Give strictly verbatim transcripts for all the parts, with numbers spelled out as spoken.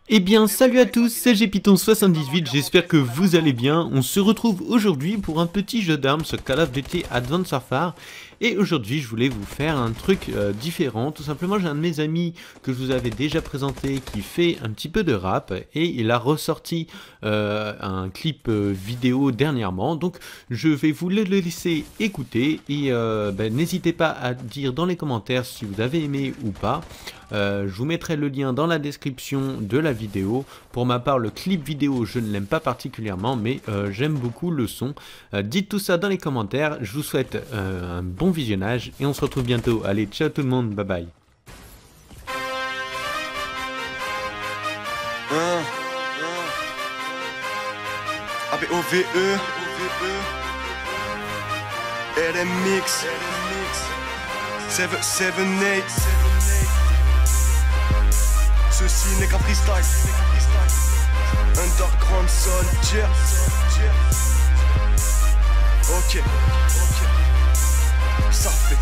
Eh bien salut à tous, c'est G Python soixante-dix-huit, j'espère que vous allez bien. On se retrouve aujourd'hui pour un petit jeu d'armes, ce Call of Duty Advanced Warfare. Et aujourd'hui je voulais vous faire un truc euh, différent. Tout simplement, j'ai un de mes amis que je vous avais déjà présenté qui fait un petit peu de rap. Et il a ressorti euh, un clip euh, vidéo dernièrement. Donc je vais vous le laisser écouter. Et euh, ben, n'hésitez pas à dire dans les commentaires si vous avez aimé ou pas. Euh, je vous mettrai le lien dans la description de la vidéo. Pour ma part, le clip vidéo, je ne l'aime pas particulièrement, mais euh, j'aime beaucoup le son. Euh, dites tout ça dans les commentaires. Je vous souhaite euh, un bon visionnage et on se retrouve bientôt. Allez, ciao tout le monde, bye bye. Hein, A B O V E L M X sept sept huit. Ceci n'est qu'un freestyle. Underground Soldier. Ok, ça fait.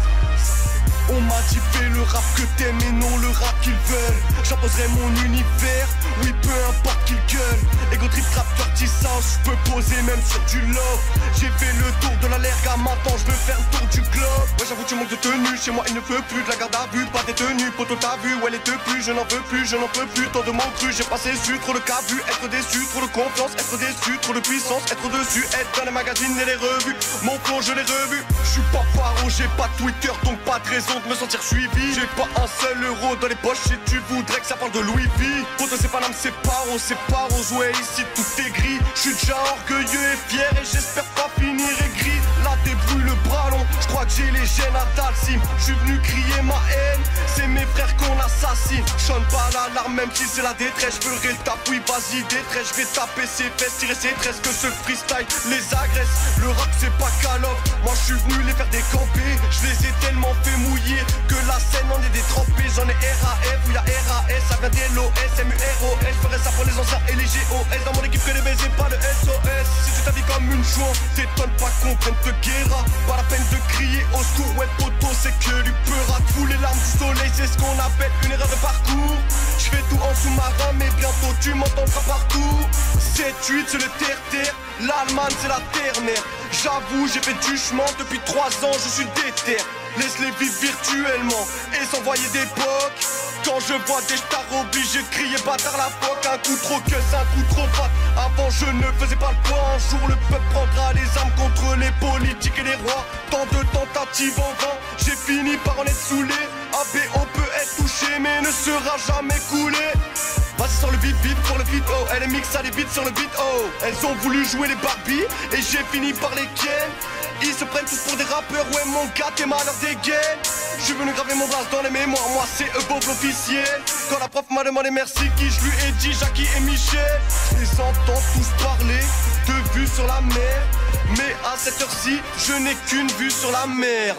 On m'a dit fais le rap que t'aimes et non le rap qu'ils veulent. J'imposerai mon univers, oui peu importe qu'ils gueulent. Ego trip trap dirty sound, j'peux poser même sur du love. J'ai fait le tour de la lerga, maintenant j'veux faire le tour du globe. Ouais j'avoue tu manques de tenue, chez moi il ne veut plus de la garde à vue. Pas détenu, poto t'as vu, où elle est plus. Je n'en veux plus, je n'en peux plus, tant de mots crus. J'ai passé su, trop de cas vu, être déçu. Trop de confiance, être déçu, trop de puissance, être dessus. Être dans les magazines et les revues, mon flow je l'ai revu. J'suis pas paro, j'ai pas Twitter donc pas de raison de me sentir suivi. J'ai pas un seul euro dans les poches si tu voudrais que ça parle de Louis V. Poto c'est pas l'âme, c'est pas rose, c'est pas rose. Ouais ici tout est gris. J'suis déjà orgueilleux et fier et j'espère pas finir aigri. Là débrouille le bras long, j'crois que j'ai les gènes à Dalsim. J'suis venu crier ma haine, c'est mes frères qu'on assassine. J'sonne pas l'alarme même si c'est la détresse. J'ferai le tap, oui vas-y détresse. J'vais taper ses fesses, tirer ses tresses. Que ce freestyle les agresse. Le rap c'est pas Call of, moi j'suis venu les faire décamper. J'les ai tellement fait mouiller que la scène en est détrempée. J'en ai R A F, oui y'a R A S, ça vient d'L O S, M U R O S. J'ferai ça pour les anciens et les G O S. Dans mon équipe que les baisers, pas de S O S. Si tu t'habilles comme une chouan, t'étonnes pas qu'on prenne te guéra. Pas la peine de crier au secours, ouais poto c'est que du peur. À tous les larmes du soleil, c'est ce qu'on appelle une erreur de parcours. J'fais tout en sous-marin mais bientôt tu m'entendras partout. sept huit c'est le terre-terre, l'Allemagne c'est la terre-mère. J'avoue j'ai fait du chemin depuis trois ans, je suis déter. Laisse-les vivre virtuellement et s'envoyer des pocs. Quand je vois des stars obligés de crier bâtard la poque. Un coup trop que c'est un coup trop fat. Avant je ne faisais pas le poids. Un jour le peuple prendra les armes contre les politiques et les rois. Tant de tentatives en vain, j'ai fini par en être saoulé. A B O peut être touché mais ne sera jamais coulé. Vas-y sur le beat beat pour le beat oh. L M X a des beats sur le beat oh. Elles ont voulu jouer les Barbie et j'ai fini par les ken. Ils se prennent tous pour des rappeurs, ouais mon gars t'es malheur des gaines. Je suis venu graver mon blast dans les mémoires, moi c'est above l'officiel. Quand la prof m'a demandé merci, qui je lui ai dit Jackie et Michel. Je les entends tous parler de vue sur la mer, mais à cette heure-ci je n'ai qu'une vue sur la merde.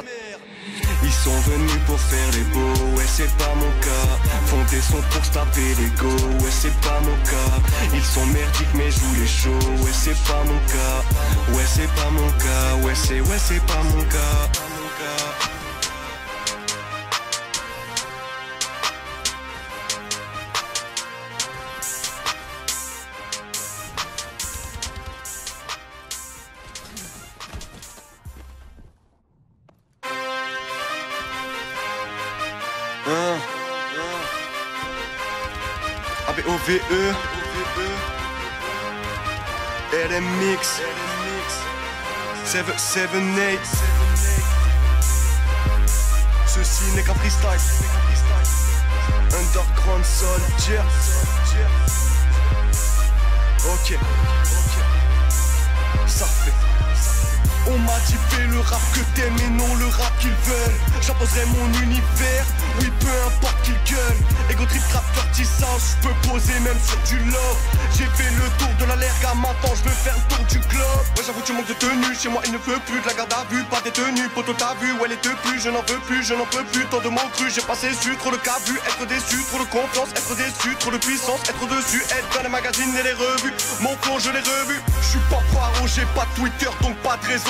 Ils sont venus pour faire les beaux, ouais c'est pas mon cas. Font des sons pour se taper l'ego, ouais c'est pas mon cas. Ils sont merdiques mais jouent les shows, ouais c'est pas mon cas. Ouais c'est pas mon cas, ouais c'est, ouais c'est pas mon cas. Hein, A B O V E L M X sept sept huit. Ceci n'est qu'un freestyle. Underground Soldier. Ok, ça fait. On m'a dit fais le rap que t'aimes et non le rap qu'ils veulent. J'imposerai mon univers, oui peu importe qu'ils gueulent. Ego trip trap dirty sound, j'peux poser même sur du love. J'ai fait le tour de la lerga, maintenant j'veux faire le tour du globe. Ouais j'avoue tu manques de tenue, chez moi il ne veut plus de la garde à vue. Pas détenu, poto t'as vu, où elle est plus. Je n'en veux plus, je n'en peux plus, tant de mots crus. J'ai passé su, trop de cas vu, être déçu. Trop de confiance, être déçu, trop de puissance, être dessus. Être dans les magazines et les revues, mon flow je l'ai revu. J'suis pas paro, j'ai pas Twitter donc pas de raison de me sentir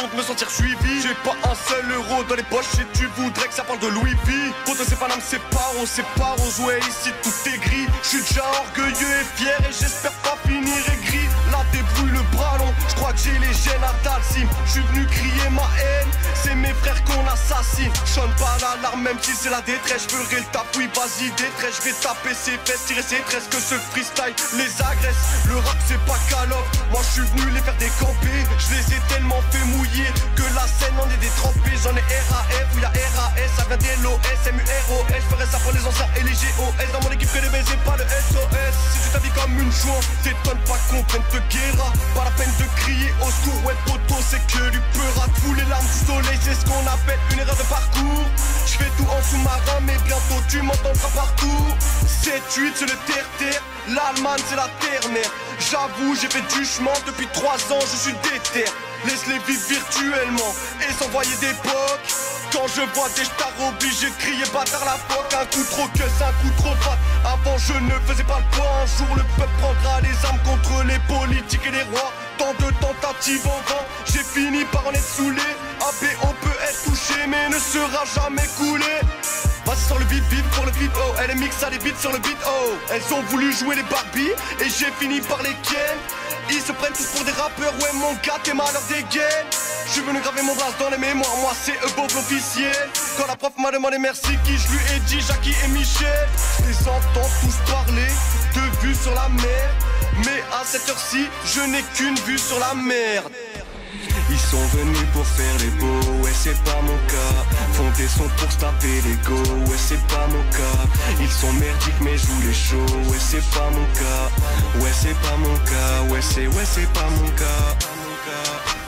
cher suivi. J'ai pas un seul euro dans les poches et tu voudrais que ça parle de Louis V. Pour toi c'est pas l'âme, c'est pas rose, c'est pas rose. Ouais ici tout est gris. J'suis déjà orgueilleux et fier et j'espère pas finir aigri. Là débrouille le bras long, j'crois que j'ai les gènes à Dalsim. J'suis venu crier ma haine, c'est mes frères qu'on assassine. J'sonne pas l'alarme même si c'est la détresse. J'ferai le tap, oui vas-y détresse. J'vais taper ses fesses, tirer ses tresses. Que ce freestyle les agresse. Le rap c'est pas Call of, moi j'suis venu les faire décamper. J'les ai tellement fait mouiller que la scène en est détrempée. J'en ai R A F ou y'a R A S, ça vient des L O S, M U R O S. J'ferais ça pour les anciens et les G O S. Dans mon équipe que les baisers, pas le S O S. Si tu t'habilles comme une chouan, t'étonnes pas qu'on prenne te guéra. Pas la peine de crier au secours, ouais poteau c'est que du peur. À tous les larmes du soleil, c'est ce qu'on appelle une erreur de parcours. J'fais tout en sous-marin mais bientôt tu m'entendras partout. sept huit c'est le terre-terre, l'Allemagne c'est la terre-mère. J'avoue j'ai fait du chemin depuis trois ans, je suis déter. Laisse-les vivre virtuellement et s'envoyer des pocs. Quand je vois des stars obligés de crier bâtard la poque. Un coup trop que c'est un coup trop fat. Avant je ne faisais pas le poids. Un jour le peuple prendra les armes contre les politiques et les rois. Tant de tentatives en vain, j'ai fini par en être saoulé. A B on peut être touché mais ne sera jamais coulé. Vas-y sur le beat, beat pour le beat, oh. Elle est mix à les beats sur le beat, oh. Elles ont voulu jouer les Barbie et j'ai fini par les ken. Ils se prennent tous pour des rappeurs, ouais mon gars t'es malheur des gaines. Je suis venu graver mon blast dans les mémoires, moi c'est eux beau officiel. Quand la prof m'a demandé merci, qui je lui ai dit Jackie et Michel. Je les entends tous parler de vue sur la mer. Mais à cette heure-ci, je n'ai qu'une vue sur la merde. Ils sont venus pour faire les beaux, ouais c'est pas mon cas. Font des sons pour se taper l'ego, ouais c'est pas mon cas. Ils sont merdiques mais jouent les shows, ouais c'est pas mon cas. Ouais c'est pas mon cas, ouais c'est ouais c'est pas mon cas.